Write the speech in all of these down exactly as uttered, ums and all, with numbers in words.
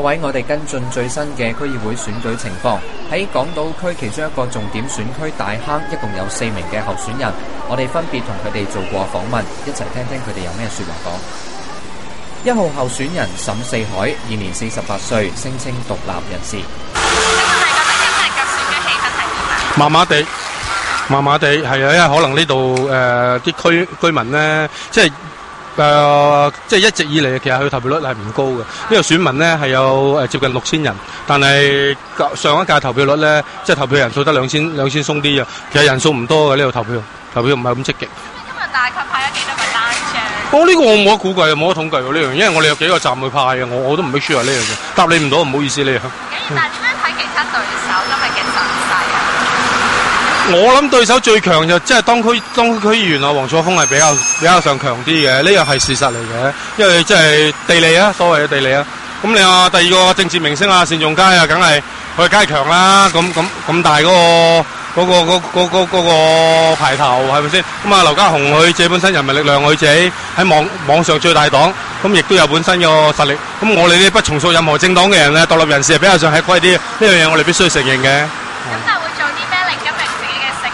各位，我哋跟進最新嘅區議會選舉情況。喺港島區其中一個重點選區大坑，一共有四名嘅候選人，我哋分別同佢哋做過訪問，一齊聽聽佢哋有咩說話講。一號候選人沈四海，現年四十八歲，聲稱獨立人士。 麻麻地，麻麻地係啊，因為可能呢度誒啲區居民咧，即係誒、呃、即係一直以嚟其實佢投票率係唔高嘅。呢個選民咧係有誒接近六千人，但係上一屆投票率咧，即係投票人數得兩千兩千鬆啲啊。其實人數唔多嘅呢度投票，投票唔係咁積極。 今日大概派咗幾多個單張？ 哦，呢、這個我冇得估計，冇得統計喎呢樣，因為我哋有幾個站去派嘅，我我都唔 make sure 呢樣嘢，答你唔到，唔好意思呢樣。 但係點樣睇其他對手今日嘅陣勢啊？ 我諗對手最強就即係當區當區區議員啊，黃楚峰係比較比較上強啲嘅，呢樣係事實嚟嘅，因為即係地利啊，所謂嘅地利啊。咁你話第二個政治明星啊，單仲偕啊，梗係佢梗係強啦。咁咁咁大嗰個嗰個嗰嗰嗰嗰個排頭係咪先？咁啊，劉家雄佢自己本身人民力量佢自己喺網網上最大黨，咁亦都有本身嘅實力。咁我哋呢不從屬任何政黨嘅人咧，獨立人士係比較上吃虧啲，呢樣嘢我哋必須承認嘅。 咁但係會做啲咩令今日自己嘅勝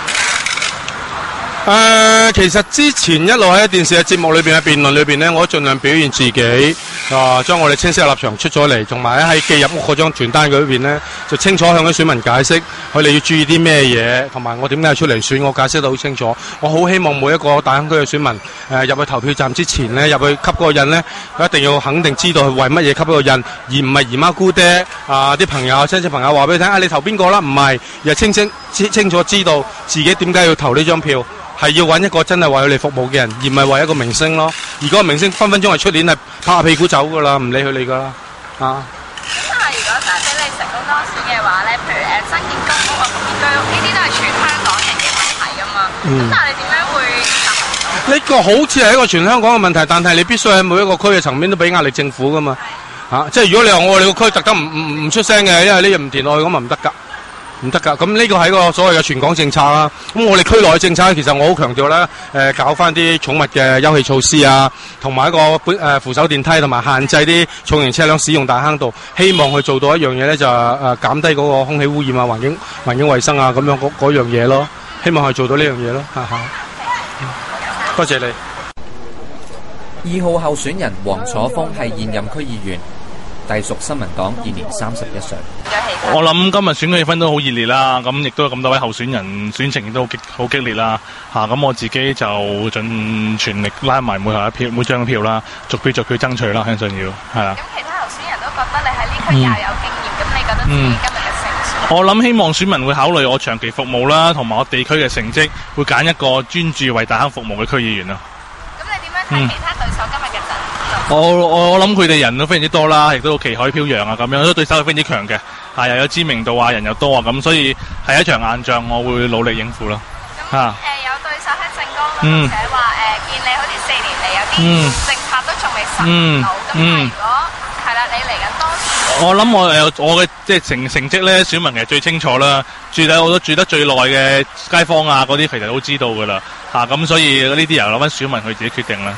算增加？ 誒、呃，其實之前一路喺電視嘅節目裏邊嘅辯論裏邊呢，我都盡量表現自己，啊、呃，將我哋清晰嘅立場出咗嚟，同埋喺寄入屋嗰張傳單裏邊呢，就清楚向啲選民解釋，佢哋要注意啲咩嘢，同埋我點解要出嚟選，我解釋得好清楚。我好希望每一個大坑區嘅選民，誒、呃，入去投票站之前呢，入去吸嗰個印呢，一定要肯定知道佢為乜嘢吸嗰個印，而唔係姨媽姑爹啊啲、呃、朋友、親戚朋友話俾你聽，啊，你投邊個啦？唔係，而係清清清清楚知道自己點解要投呢張票。係要揾一個真係為佢哋服務嘅人，而唔係為一個明星咯。而嗰個明星分分鐘係出年係拍下屁股走噶啦，唔理佢哋噶啦。啊！ 咁但係如果真係俾你成功當選嘅話咧，譬如誒新建公屋啊、綠建居屋呢啲都係全香港人嘅問題噶嘛。咁、嗯、但係你點樣會達成到？呢個好似係一個全香港嘅問題，但係你必須喺每一個區嘅層面都俾壓力政府噶嘛。嚇、啊！即係如果你話我哋個區特登唔唔唔出聲嘅，因為呢樣唔填落去咁咪唔得㗎。唔得㗎，咁呢個係一個所謂嘅全港政策啦。咁我哋區內嘅政策，其實我好強調咧，誒、呃、搞翻啲寵物嘅休憩措施啊，同埋一個本誒扶手電梯，同埋限制啲重型車輛使用大坑道，希望去做到一樣嘢咧，就係誒減低嗰個空氣污染啊、環境環境衞生啊咁樣嗰嗰樣嘢咯。希望去做到呢樣嘢咯，哈哈。多謝你。二號候選人黃楚峰係現任區議員。隸屬新民黨，現年三十一歲。 我諗今日選舉氣氛都好熱烈啦，咁亦都有咁多位候選人，選情亦都好激好激烈啦。嚇、啊，咁我自己就盡全力拉埋每後一票、每張票啦，逐票逐票爭取啦，相信要係啦。咁其他候選人都覺得你喺呢區又有經驗，咁、嗯、你覺得自己今日嘅勝算？我諗希望選民會考慮我長期服務啦，同埋我地區嘅成績，會揀一個專注為大坑服務嘅區議員啦。咁你點樣睇其他對手今日嘅陣？我我我諗佢哋人都非常之多啦，亦都旗海飄揚啊，咁樣都對手係非常之強嘅，啊又有知名度啊，人又多啊，咁所以係一場硬仗，我會努力應付咯。咁誒、呃、有對手喺政綱度寫話誒，見你好似四年嚟有啲政策都仲未實行到，咁、嗯、如果係啦，你嚟緊當選，我諗我有我嘅即係成成績咧，選民其實最清楚啦，住喺好多住得最耐嘅街坊啊，嗰啲其實都知道噶啦，嚇、啊、咁所以呢啲由留翻選民佢自己決定啦。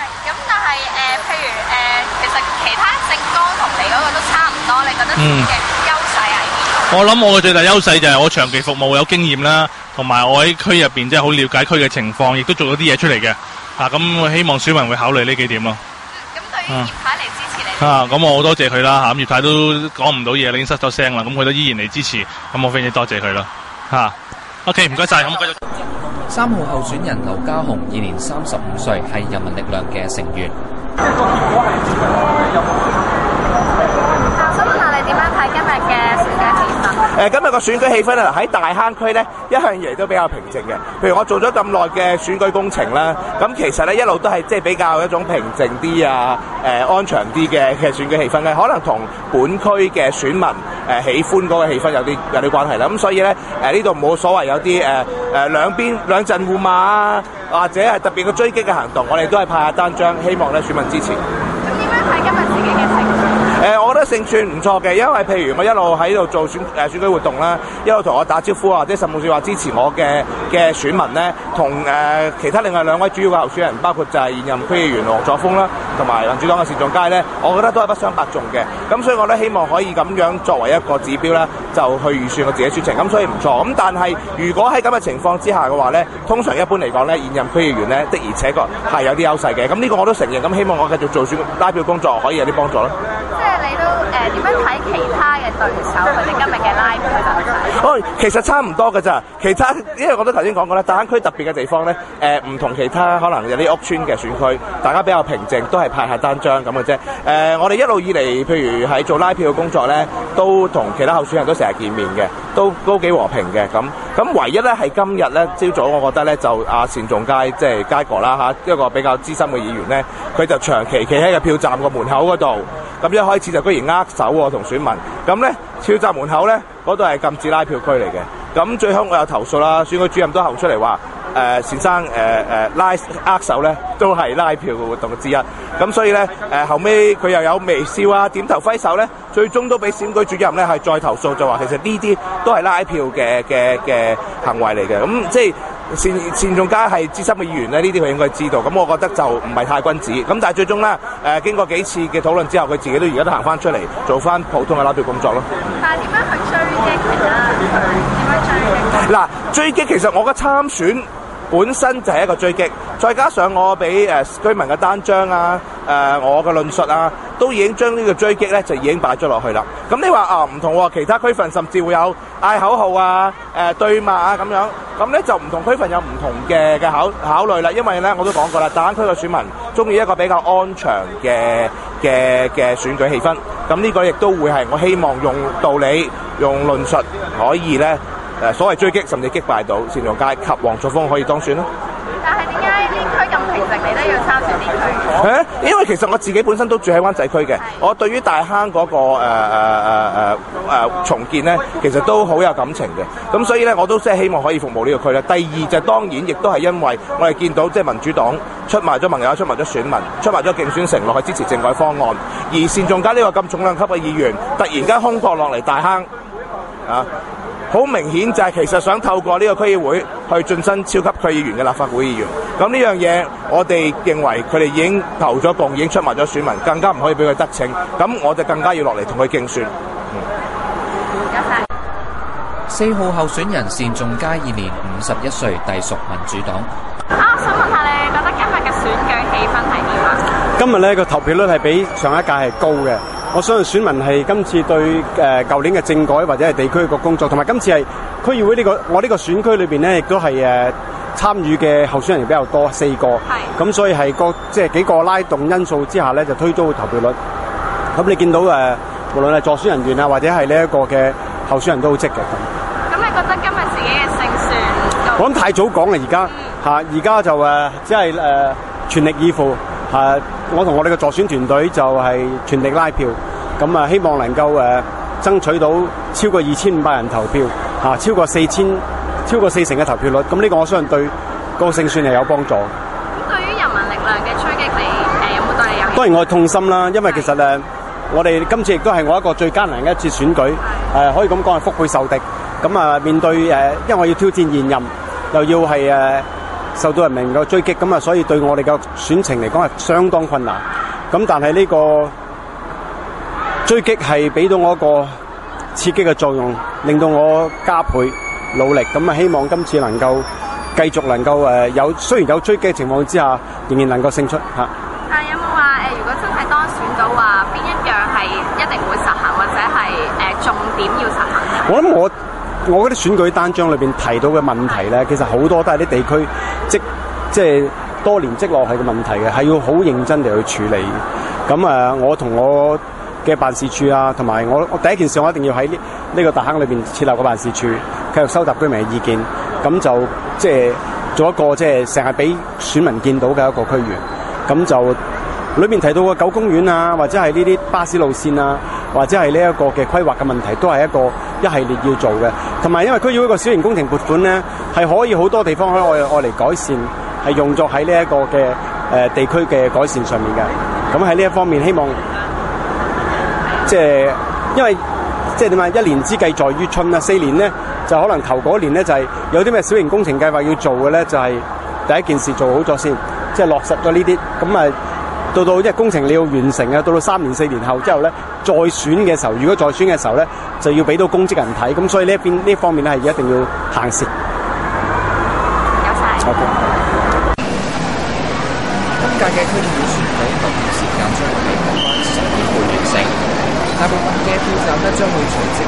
嗯，優勢係點？我諗我嘅最大優勢就係我長期服務有經驗啦，同埋我喺區入邊即係好了解區嘅情況，亦都做咗啲嘢出嚟嘅。啊，咁我希望選民會考慮呢幾點咯。咁、嗯、對於葉太嚟支持你？啊，咁我好多謝佢啦。嚇，咁葉太都講唔到嘢，你已經失咗聲啦。咁佢都依然嚟支持，咁我非常之多謝佢啦。嚇 ，OK， 唔該晒。咁繼續。 三號候選人劉家雄，現年三十五歲，係人民力量嘅成員。 即係個結果係有冇？ 想問下你點樣睇今日嘅選舉氣氛？ 誒、呃，今日個選舉氣氛啊，喺大坑區咧，一向以嚟都比較平靜嘅。譬如我做咗咁耐嘅選舉工程啦，咁其實咧一路都係即係比較一種平靜啲啊，誒、呃、安詳啲嘅嘅選舉氣氛咧，可能同本區嘅選民誒、呃、喜歡嗰個氣氛有啲有啲關係啦。咁所以咧誒呢度冇所謂有啲誒誒兩邊兩陣互罵啊，或者係特別嘅追擊嘅行動，我哋都係派下單張，希望咧選民支持。咁點樣睇今日自己嘅情緒？誒、 誒，我覺得勝算唔錯嘅，因為譬如我一路喺度做選誒選舉活動啦，一路同我打招呼啊，或者甚至話支持我嘅嘅選民咧，同誒其他另外兩位主要嘅候選人，包括就係現任區議員黃左鋒啦，同埋民主黨嘅單仲偕咧，我覺得都係不相伯仲嘅。咁所以我咧希望可以咁樣作為一個指標咧，就去預算我自己選情。咁所以唔錯。咁但係如果喺咁嘅情況之下嘅話咧，通常一般嚟講咧，現任區議員咧的而且確係有啲優勢嘅。咁呢個我都承認。咁希望我繼續做選拉票工作可以有啲幫助咯。 即係你都誒點樣睇其他嘅對手佢哋今日嘅拉票走勢？ 哦，其實差唔多㗎咋。其他因為我都頭先講過啦，大坑區特別嘅地方咧，誒唔同其他可能有啲屋邨嘅選區，大家比較平靜，都係派下單張咁嘅啫。誒，我哋一路以嚟，譬如喺做拉票嘅工作咧，都同其他候選人都成日見面嘅，都都幾和平嘅咁。咁唯一咧係今日咧朝早，我覺得咧就阿單仲偕即係偕哥啦嚇，一個比較資深嘅議員咧，佢就長期企喺個票站個門口嗰度。咁一開始就居然握手喎同選民，咁咧票站門口咧嗰度係禁止拉票區嚟嘅。咁最後我有投訴啦，選舉主任都行出嚟話，誒、呃、先生誒誒、呃、拉握手咧都係拉票嘅活動之一。咁所以咧誒、呃、後尾佢又有微笑啊、點頭揮手咧，最終都俾選舉主任咧係再投訴，就話其實呢啲都係拉票嘅嘅嘅行為嚟嘅。咁即係。單單仲偕係資深嘅議員咧，呢啲佢應該知道。咁我覺得就唔係太君子。咁但係最終咧，誒、呃、經過幾次嘅討論之後，佢自己都而家都行翻出嚟做翻普通嘅拉票工作咯。 但係點樣去追擊其他佢？點樣追擊？ 嗱，追擊其實我覺得參選本身就係一個追擊，再加上我俾誒、呃、居民嘅單張啊、誒、呃、我嘅論述啊，都已經將呢個追擊咧就已經擺咗落去啦。咁你話啊唔同喎，其他區份甚至會有嗌口號啊、誒、呃、對罵啊咁樣，咁咧就唔同區份有唔同嘅嘅考考慮啦。因為咧我都講過啦，大坑區嘅選民中意一個比較安詳嘅嘅嘅選舉氣氛。咁呢個亦都會係我希望用道理、用論述可以咧。誒所謂追擊，甚至擊敗到單仲偕及黃左鋒可以當選咯。 但係點解呢區咁平靜，你都要參選呢區？ 誒，因為其實我自己本身都住喺灣仔區嘅，我對於大坑嗰、那個誒誒誒誒誒重建咧，其實都好有感情嘅。咁所以咧，我都即係希望可以服務呢個區咧。第二就當然亦都係因為我哋見到即係民主黨出賣咗盟友、出賣咗選民、出賣咗競選承諾去支持政改方案，而單仲偕呢個咁重量級嘅議員，突然間空降落嚟大坑啊！好明顯就係其實想透過呢個區議會去晉身超級區議員嘅立法會議員。咁呢樣嘢，我哋認為佢哋已經投咗共，已經出賣咗選民，更加唔可以俾佢得逞。咁我就更加要落嚟同佢競選。 唔該晒。 四號候選人單仲偕現年五十一歲，隸屬民主黨。 啊，我想問下你覺得今日嘅選舉氣氛係點啊？ 今日呢個投票率係比上一屆係高嘅。我相信選民係今次對誒舊年嘅政改或者係地區嘅工作，同埋今次係區議會呢、這個我呢個選區裏邊咧，亦都係誒參與嘅候選人比較多，四個。係。咁所以係個即係幾個拉動因素之下咧，就推高投票率。咁你見到誒、呃，無論係助選人員啊，或者係呢一個嘅候選人都好積極咁。咁你覺得今日自己嘅勝算？ 我諗太早講啦，而家嚇，而家就誒即係誒全力以赴。啊！我同我哋嘅助選團隊就係全力拉票，咁啊希望能夠誒、呃、爭取到超過二千五百人投票，嚇、啊、超過四千超過四成嘅投票率，咁呢個我相信對個勝算係有幫助。 咁對於人民力量嘅追擊，你誒、呃、有冇對你有？ 當然我係痛心啦，因為其實誒我哋今次亦都係我一個最艱難嘅一次選舉，誒、呃、可以咁講係腹背受敵，咁啊面對誒、呃，因為我要挑戰現任，又要係誒。呃受到人民嘅追擊，咁啊，所以對我哋嘅選情嚟講係相當困難。咁但係呢個追擊係俾到我一個刺激嘅作用，令到我加倍努力。咁啊，希望今次能夠繼續能夠誒有，雖然有追擊嘅情況之下，仍然能夠勝出嚇。 但係有冇話誒？如果真係當選到話，邊一樣係一定會實行，或者係誒、呃、重點要實行？ 我諗我。我嗰啲選舉單張裏邊提到嘅問題咧，其實好多都係啲地區積即係多年積落去嘅問題嘅，係要好認真地去處理。咁啊，我同我嘅辦事處啊，同埋我我第一件事，我一定要喺呢呢個大坑裏邊設立個辦事處，繼續收集居民嘅意見，咁就即係做一個即係成日俾選民見到嘅一個區員。咁就裏面提到嘅九公園啊，或者係呢啲巴士路線啊，或者係呢一個嘅規劃嘅問題，都係一個一系列要做嘅。同埋因為區議會個小型工程撥款咧，係可以好多地方可以愛愛嚟改善，係用作喺呢一個嘅誒、呃、地區嘅改善上面嘅。咁喺呢一方面，希望即係因為即係點啊？一年之計在於春啦，四年咧就可能頭嗰年咧就係、是、有啲咩小型工程計劃要做嘅咧，就係、是、第一件事做好咗先，即係落實咗呢啲，咁啊到到即係工程你要完成啊，到到三年四年後之後咧，再選嘅時候，如果再選嘅時候咧，就要俾到公職人睇，咁所以呢一邊呢一方面咧係一定要行先。 有晒。 Okay. 今屆嘅區議會選舉投票時間將會喺今晚十點半完成，大部分嘅票站咧將會隨即